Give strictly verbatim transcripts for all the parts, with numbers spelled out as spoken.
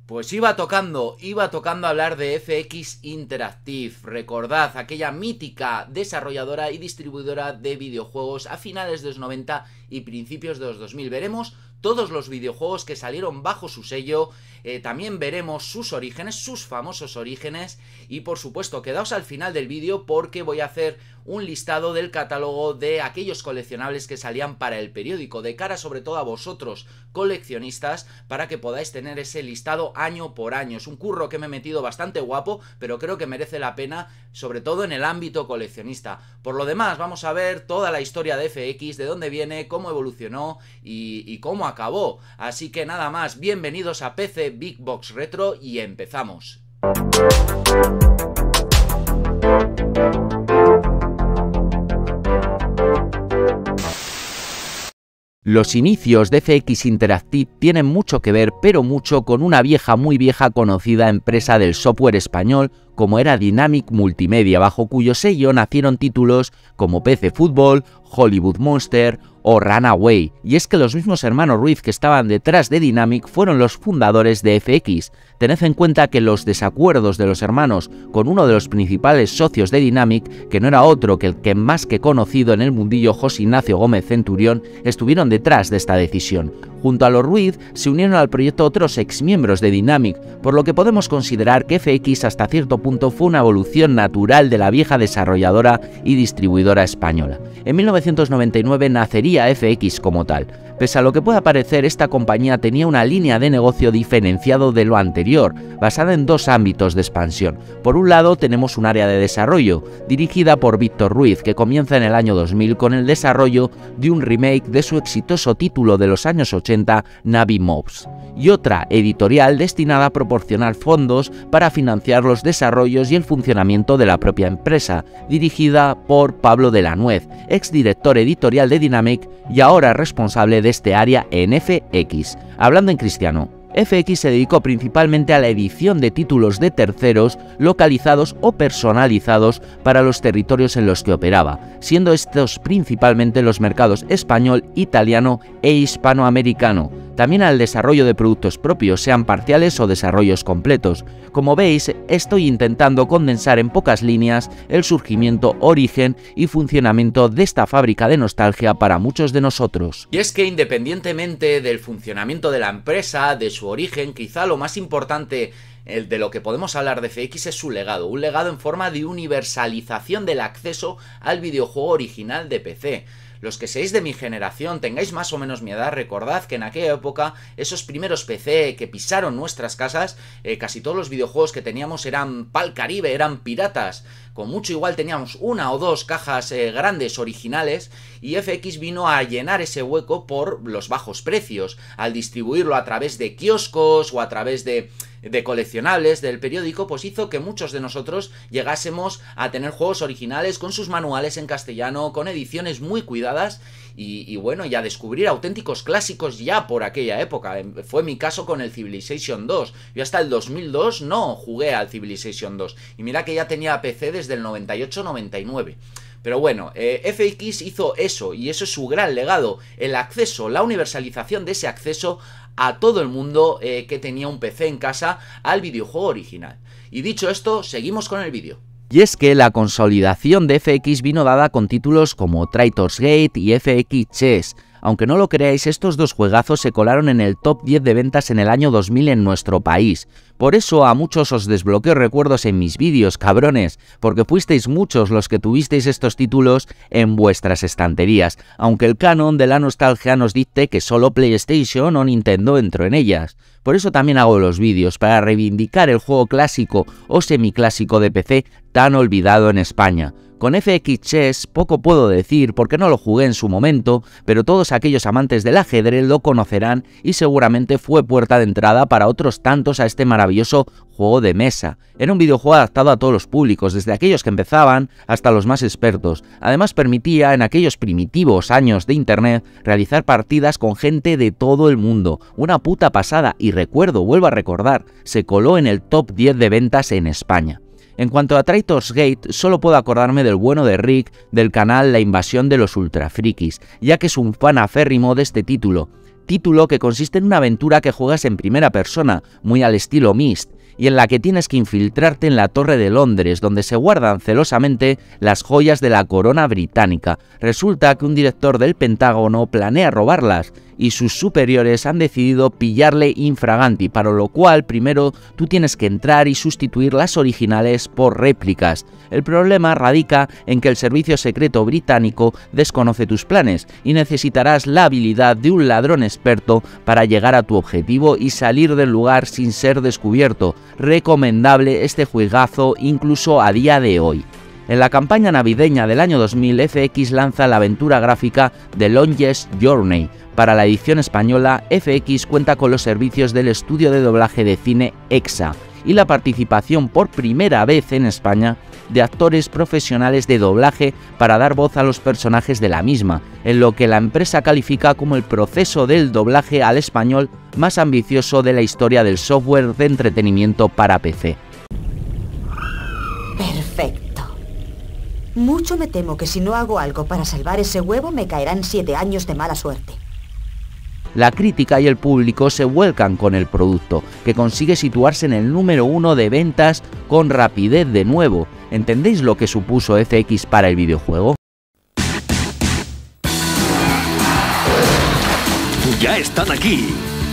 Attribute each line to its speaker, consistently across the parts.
Speaker 1: Pues iba tocando, iba tocando hablar de F X Interactive. Recordad, aquella mítica desarrolladora y distribuidora de videojuegos a finales de los noventa y principios de los dos mil. Veremos todos los videojuegos que salieron bajo su sello, eh, también veremos sus orígenes, sus famosos orígenes, y por supuesto quedaos al final del vídeo porque voy a hacer un listado del catálogo de aquellos coleccionables que salían para el periódico, de cara sobre todo a vosotros coleccionistas, para que podáis tener ese listado año por año. Es un curro que me he metido bastante guapo, pero creo que merece la pena, sobre todo en el ámbito coleccionista. Por lo demás, vamos a ver toda la historia de F X, de dónde viene, cómo evolucionó y, y cómo acabó. Así que nada más, bienvenidos a P C Big Box Retro y empezamos. Los inicios de F X Interactive tienen mucho que ver, pero mucho, con una vieja, muy vieja conocida empresa del software español como era Dynamic Multimedia, bajo cuyo sello nacieron títulos como P C Fútbol, Hollywood Monster o Runaway. Y es que los mismos hermanos Ruiz que estaban detrás de Dynamic fueron los fundadores de F X. Tened en cuenta que los desacuerdos de los hermanos con uno de los principales socios de Dynamic, que no era otro que el que más que conocido en el mundillo José Ignacio Gómez Centurión, estuvieron detrás de esta decisión. Junto a los Ruiz se unieron al proyecto otros exmiembros de Dynamic, por lo que podemos considerar que F X hasta cierto punto fue una evolución natural de la vieja desarrolladora y distribuidora española. En mil novecientos noventa y nueve nacería F X como tal. Pese a lo que pueda parecer, esta compañía tenía una línea de negocio diferenciado de lo anterior, basada en dos ámbitos de expansión. Por un lado tenemos un área de desarrollo, dirigida por Víctor Ruiz, que comienza en el año dos mil con el desarrollo de un remake de su exitoso título de los años ochenta, Navi Mobs, y otra editorial destinada a proporcionar fondos para financiar los desarrollos y el funcionamiento de la propia empresa, dirigida por Pablo de la Nuez, exdirector editorial de Dynamic y ahora responsable de este área en F X. Hablando en cristiano, F X se dedicó principalmente a la edición de títulos de terceros localizados o personalizados para los territorios en los que operaba, siendo estos principalmente los mercados español, italiano e hispanoamericano. También al desarrollo de productos propios, sean parciales o desarrollos completos. Como veis, estoy intentando condensar en pocas líneas el surgimiento, origen y funcionamiento de esta fábrica de nostalgia para muchos de nosotros. Y es que independientemente del funcionamiento de la empresa, de su origen, quizá lo más importante el de lo que podemos hablar de F X es su legado, un legado en forma de universalización del acceso al videojuego original de P C. Los que seáis de mi generación, tengáis más o menos mi edad, recordad que en aquella época esos primeros P C que pisaron nuestras casas, eh, casi todos los videojuegos que teníamos eran pal Caribe, eran piratas. Con mucho igual teníamos una o dos cajas eh, grandes originales, y F X vino a llenar ese hueco por los bajos precios, al distribuirlo a través de kioscos o a través de... de coleccionables del periódico, pues hizo que muchos de nosotros llegásemos a tener juegos originales con sus manuales en castellano, con ediciones muy cuidadas y, y bueno, y a descubrir auténticos clásicos ya por aquella época. Fue mi caso con el Civilization dos. Yo hasta el dos mil dos no jugué al Civilization dos y mira que ya tenía P C desde el noventa y ocho noventa y nueve. Pero bueno, eh, F X hizo eso, y eso es su gran legado, el acceso, la universalización de ese acceso a todo el mundo eh, que tenía un P C en casa al videojuego original. Y dicho esto, seguimos con el vídeo. Y es que la consolidación de F X vino dada con títulos como Traitor's Gate y F X Chess. Aunque no lo creáis, estos dos juegazos se colaron en el top diez de ventas en el año dos mil en nuestro país. Por eso a muchos os desbloqueo recuerdos en mis vídeos, cabrones, porque fuisteis muchos los que tuvisteis estos títulos en vuestras estanterías, aunque el canon de la nostalgia nos dicte que solo PlayStation o Nintendo entró en ellas. Por eso también hago los vídeos, para reivindicar el juego clásico o semiclásico de P C tan olvidado en España. Con F X Chess poco puedo decir porque no lo jugué en su momento, pero todos aquellos amantes del ajedrez lo conocerán y seguramente fue puerta de entrada para otros tantos a este maravilloso juego de mesa. Era un videojuego adaptado a todos los públicos, desde aquellos que empezaban hasta los más expertos. Además permitía, en aquellos primitivos años de internet, realizar partidas con gente de todo el mundo. Una puta pasada, y recuerdo, vuelvo a recordar, se coló en el top diez de ventas en España. En cuanto a Traitor's Gate, solo puedo acordarme del bueno de Rick del canal La Invasión de los Ultra Frikis, ya que es un fan aférrimo de este título. título que consiste en una aventura que juegas en primera persona, muy al estilo Myst, y en la que tienes que infiltrarte en la Torre de Londres, donde se guardan celosamente las joyas de la corona británica. Resulta que un director del Pentágono planea robarlas, y sus superiores han decidido pillarle infraganti, para lo cual primero tú tienes que entrar y sustituir las originales por réplicas. El problema radica en que el servicio secreto británico desconoce tus planes y necesitarás la habilidad de un ladrón experto para llegar a tu objetivo y salir del lugar sin ser descubierto. Recomendable este juegazo incluso a día de hoy. En la campaña navideña del año dos mil, F X lanza la aventura gráfica The Longest Journey. Para la edición española, F X cuenta con los servicios del estudio de doblaje de cine EXA y la participación por primera vez en España de actores profesionales de doblaje para dar voz a los personajes de la misma, en lo que la empresa califica como el proceso del doblaje al español más ambicioso de la historia del software de entretenimiento para P C.
Speaker 2: Perfecto. Mucho me temo que si no hago algo para salvar ese huevo me caerán siete años de mala suerte.
Speaker 1: La crítica y el público se vuelcan con el producto, que consigue situarse en el número uno de ventas con rapidez de nuevo. ¿Entendéis lo que supuso F X para el videojuego?
Speaker 3: Ya están aquí.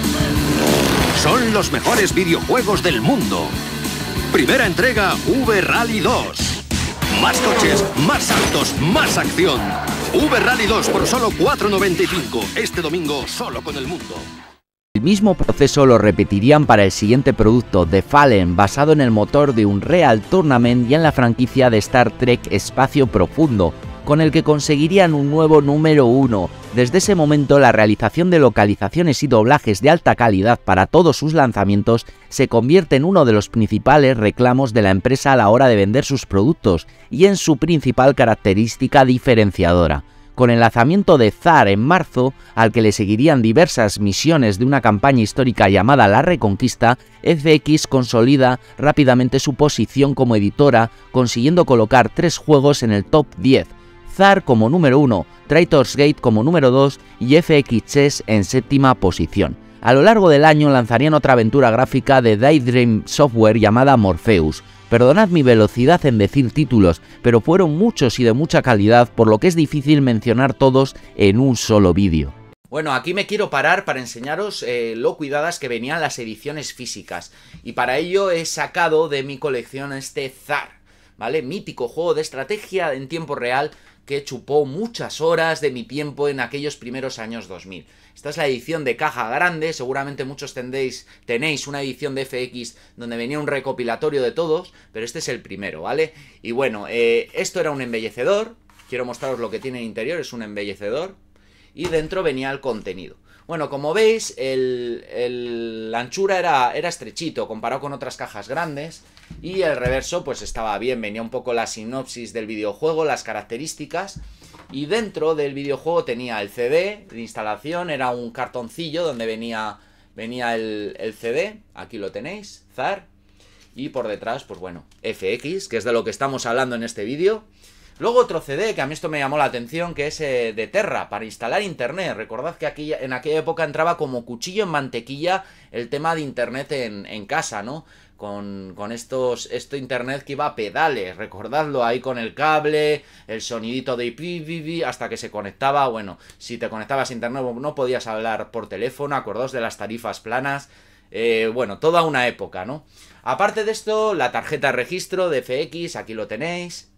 Speaker 3: Son los mejores videojuegos del mundo. Primera entrega V-Rally dos. Más coches, más saltos, más acción. V-Rally dos por solo cuatro noventa y cinco. Este domingo solo con el mundo.
Speaker 1: El mismo proceso lo repetirían para el siguiente producto, The Fallen, basado en el motor de Unreal Tournament y en la franquicia de Star Trek Espacio Profundo, con el que conseguirían un nuevo número uno. Desde ese momento, la realización de localizaciones y doblajes de alta calidad para todos sus lanzamientos se convierte en uno de los principales reclamos de la empresa a la hora de vender sus productos y en su principal característica diferenciadora. Con el lanzamiento de Zar en marzo, al que le seguirían diversas misiones de una campaña histórica llamada La Reconquista, F X consolida rápidamente su posición como editora, consiguiendo colocar tres juegos en el top diez. Zar como número uno, Traitor's Gate como número dos y F X Chess en séptima posición. A lo largo del año lanzarían otra aventura gráfica de Daydream Software llamada Morpheus. Perdonad mi velocidad en decir títulos, pero fueron muchos y de mucha calidad, por lo que es difícil mencionar todos en un solo vídeo.
Speaker 4: Bueno, aquí me quiero parar para enseñaros eh, lo cuidadas que venían las ediciones físicas. Y para ello he sacado de mi colección este Zar, ¿vale? Mítico juego de estrategia en tiempo real que chupó muchas horas de mi tiempo en aquellos primeros años dos mil. Esta es la edición de caja grande, seguramente muchos tendéis, tenéis una edición de F X donde venía un recopilatorio de todos, pero este es el primero, ¿vale? Y bueno, eh, esto era un embellecedor, quiero mostraros lo que tiene en interior, es un embellecedor, y dentro venía el contenido. Bueno, como veis, el, el, la anchura era, era estrechito comparado con otras cajas grandes, y el reverso pues estaba bien, venía un poco la sinopsis del videojuego, las características. Y dentro del videojuego tenía el C D de instalación, era un cartoncillo donde venía, venía el, el C D, aquí lo tenéis, Zar. Y por detrás, pues bueno, F X, que es de lo que estamos hablando en este vídeo. Luego otro C D, que a mí esto me llamó la atención, que es eh, de Terra, para instalar internet. Recordad que aquí, en aquella época entraba como cuchillo en mantequilla el tema de internet en, en casa, ¿no? Con, con estos, esto internet que iba a pedales, recordadlo, ahí con el cable, el sonidito de pi, pi, pi, hasta que se conectaba. Bueno, si te conectabas a internet no podías hablar por teléfono, acordaos de las tarifas planas, eh, bueno, toda una época, ¿no? Aparte de esto, la tarjeta de registro de F X, aquí lo tenéis,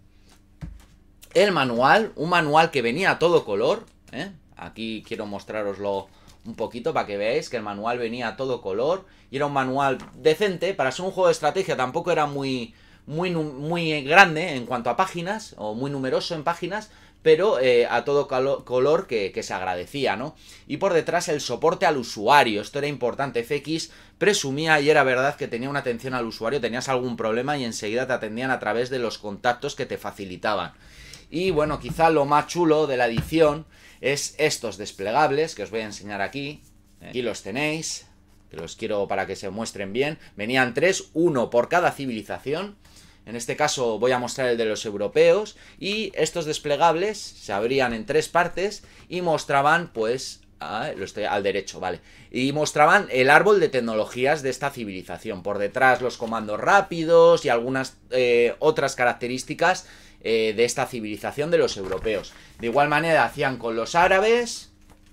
Speaker 4: el manual, un manual que venía a todo color, ¿eh? Aquí quiero mostraroslo un poquito para que veáis que el manual venía a todo color y era un manual decente. Para ser un juego de estrategia tampoco era muy, muy, muy grande en cuanto a páginas, o muy numeroso en páginas, pero eh, a todo color que, que se agradecía, ¿no? Y por detrás el soporte al usuario, esto era importante. F X presumía, y era verdad, que tenía una atención al usuario, tenías algún problema y enseguida te atendían a través de los contactos que te facilitaban. Y bueno, quizá lo más chulo de la edición es estos desplegables que os voy a enseñar aquí. Aquí los tenéis, que los quiero para que se muestren bien. Venían tres, uno por cada civilización. En este caso voy a mostrar el de los europeos. Y estos desplegables se abrían en tres partes y mostraban pues Ah, lo estoy al derecho, vale. Y mostraban el árbol de tecnologías de esta civilización. Por detrás los comandos rápidos y algunas eh, otras características eh, de esta civilización de los europeos. De igual manera hacían con los árabes,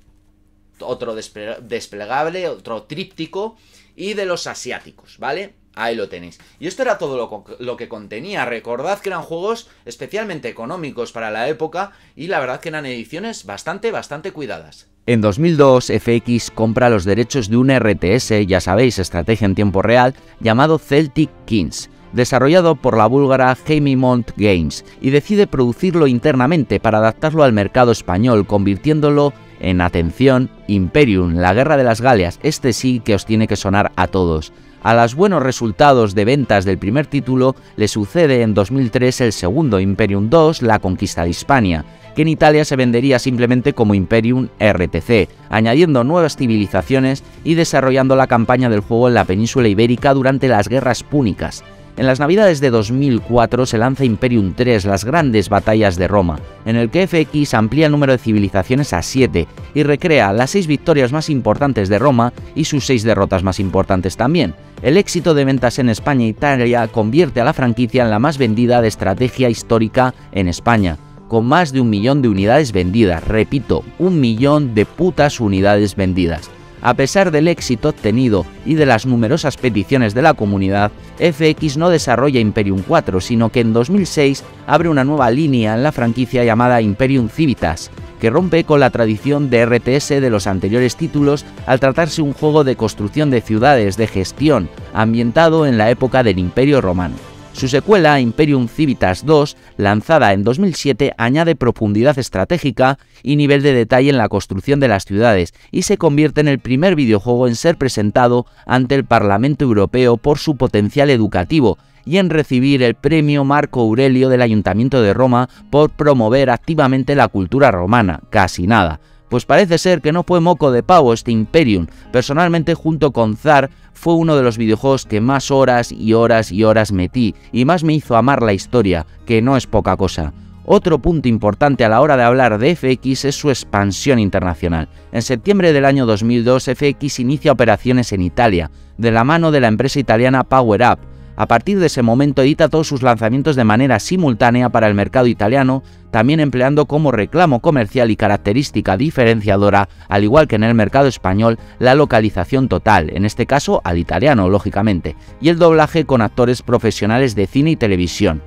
Speaker 4: otro desple desplegable, otro tríptico, y de los asiáticos, ¿vale? Ahí lo tenéis. Y esto era todo lo, lo que contenía. Recordad que eran juegos especialmente económicos para la época y la verdad que eran ediciones bastante, bastante cuidadas.
Speaker 1: En dos mil dos, F X compra los derechos de un R T S, ya sabéis, estrategia en tiempo real, llamado Celtic Kings, desarrollado por la búlgara Hemimont Games, y decide producirlo internamente para adaptarlo al mercado español, convirtiéndolo en, atención, Imperium, la Guerra de las Galias. Este sí que os tiene que sonar a todos. A los buenos resultados de ventas del primer título le sucede en dos mil tres el segundo, Imperium dos, la conquista de Hispania, que en Italia se vendería simplemente como Imperium R T C, añadiendo nuevas civilizaciones y desarrollando la campaña del juego en la península ibérica durante las guerras púnicas. En las navidades de dos mil cuatro se lanza Imperium tres, las grandes batallas de Roma, en el que F X amplía el número de civilizaciones a siete y recrea las seis victorias más importantes de Roma y sus seis derrotas más importantes también. El éxito de ventas en España e Italia convierte a la franquicia en la más vendida de estrategia histórica en España, con más de un millón de unidades vendidas, repito, un millón de putas unidades vendidas. A pesar del éxito obtenido y de las numerosas peticiones de la comunidad, F X no desarrolla Imperium cuatro, sino que en dos mil seis abre una nueva línea en la franquicia llamada Imperium Civitas, que rompe con la tradición de R T S de los anteriores títulos al tratarse un juego de construcción de ciudades de gestión ambientado en la época del Imperio Romano. Su secuela, Imperium Civitas dos, lanzada en dos mil siete, añade profundidad estratégica y nivel de detalle en la construcción de las ciudades y se convierte en el primer videojuego en ser presentado ante el Parlamento Europeo por su potencial educativo y en recibir el premio Marco Aurelio del Ayuntamiento de Roma por promover activamente la cultura romana. Casi nada. Pues parece ser que no fue moco de pavo este Imperium. Personalmente, junto con Zar, fue uno de los videojuegos que más horas y horas y horas metí y más me hizo amar la historia, que no es poca cosa. Otro punto importante a la hora de hablar de F X es su expansión internacional. En septiembre del año dos mil dos, F X inicia operaciones en Italia, de la mano de la empresa italiana Power Up. A partir de ese momento edita todos sus lanzamientos de manera simultánea para el mercado italiano, también empleando como reclamo comercial y característica diferenciadora, al igual que en el mercado español, la localización total, en este caso al italiano, lógicamente, y el doblaje con actores profesionales de cine y televisión.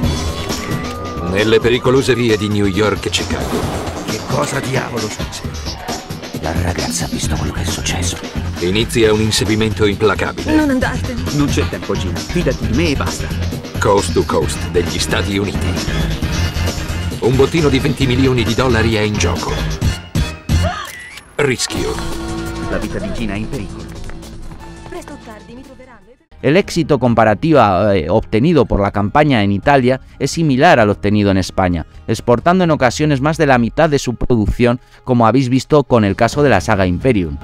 Speaker 5: Nelle pericolose vie di New York e Chicago.
Speaker 6: Che cosa diavolo succede?
Speaker 7: La ragazza ha visto quello che è successo.
Speaker 5: Inizia un inseguimento implacabile.
Speaker 8: Non andartene.
Speaker 6: Non c'è tempo, Gina. Fidati di me e basta.
Speaker 5: Coast to coast degli Stati Uniti. Un bottino di venti milioni di dollari è in gioco. Rischio.
Speaker 6: La vita di Gina è in pericolo.
Speaker 8: Presto o tardi mi troveranno.
Speaker 1: El éxito comparativo eh, obtenido por la campaña en Italia es similar al obtenido en España, exportando en ocasiones más de la mitad de su producción, como habéis visto con el caso de la saga Imperium.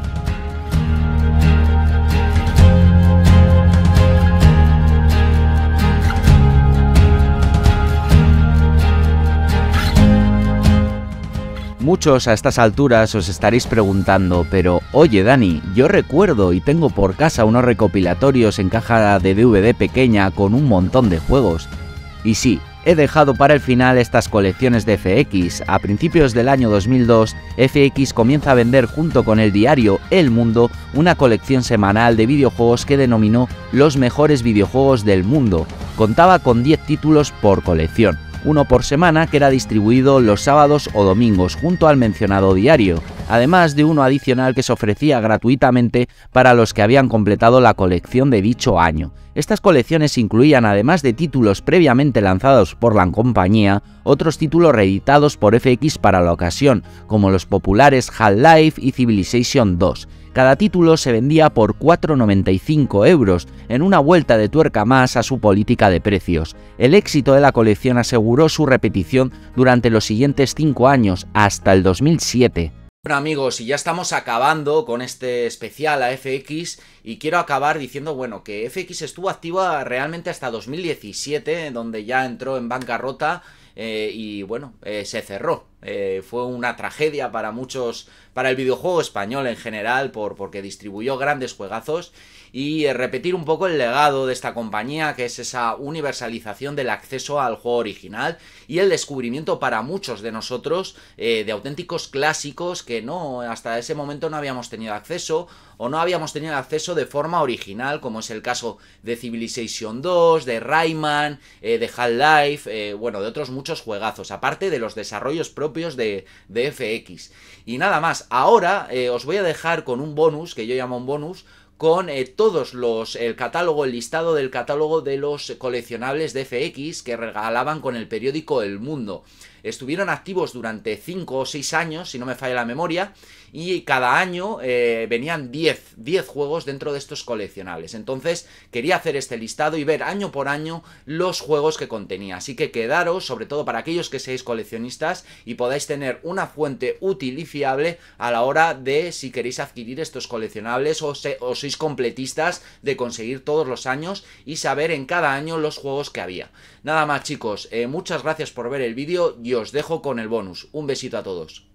Speaker 1: Muchos a estas alturas os estaréis preguntando, pero oye Dani, yo recuerdo y tengo por casa unos recopilatorios en caja de D V D pequeña con un montón de juegos. Y sí, he dejado para el final estas colecciones de F X. A principios del año dos mil dos, F X comienza a vender junto con el diario El Mundo una colección semanal de videojuegos que denominó los mejores videojuegos del mundo. Contaba con diez títulos por colección, uno por semana, que era distribuido los sábados o domingos junto al mencionado diario, además de uno adicional que se ofrecía gratuitamente para los que habían completado la colección de dicho año. Estas colecciones incluían, además de títulos previamente lanzados por la compañía, otros títulos reeditados por F X para la ocasión, como los populares Half-Life y Civilization dos. Cada título se vendía por cuatro noventa y cinco euros, en una vuelta de tuerca más a su política de precios. El éxito de la colección aseguró su repetición durante los siguientes cinco años, hasta el dos mil siete.
Speaker 4: Bueno amigos, y ya estamos acabando con este especial a F X y quiero acabar diciendo, bueno, que F X estuvo activa realmente hasta dos mil diecisiete, donde ya entró en bancarrota eh, y bueno, eh, se cerró. Eh, fue una tragedia para muchos, para el videojuego español en general, por, porque distribuyó grandes juegazos. Y eh, repetir un poco el legado de esta compañía, que es esa universalización del acceso al juego original y el descubrimiento para muchos de nosotros eh, de auténticos clásicos que no, hasta ese momento no habíamos tenido acceso, o no habíamos tenido acceso de forma original, como es el caso de Civilization dos, de Rayman, eh, de Half-Life, eh, bueno, de otros muchos juegazos, aparte de los desarrollos propios de, de F X. Y nada más, ahora eh, os voy a dejar con un bonus, que yo llamo un bonus, con eh, todos los, el catálogo, el listado del catálogo de los coleccionables de F X que regalaban con el periódico El Mundo. Estuvieron activos durante cinco o seis años, si no me falla la memoria, y cada año eh, venían diez juegos dentro de estos coleccionables. Entonces quería hacer este listado y ver año por año los juegos que contenía. Así que quedaros, sobre todo para aquellos que seáis coleccionistas y podáis tener una fuente útil y fiable a la hora de si queréis adquirir estos coleccionables o, se, o sois completistas de conseguir todos los años y saber en cada año los juegos que había. Nada más, chicos, eh, muchas gracias por ver el vídeo y os dejo con el bonus. Un besito a todos.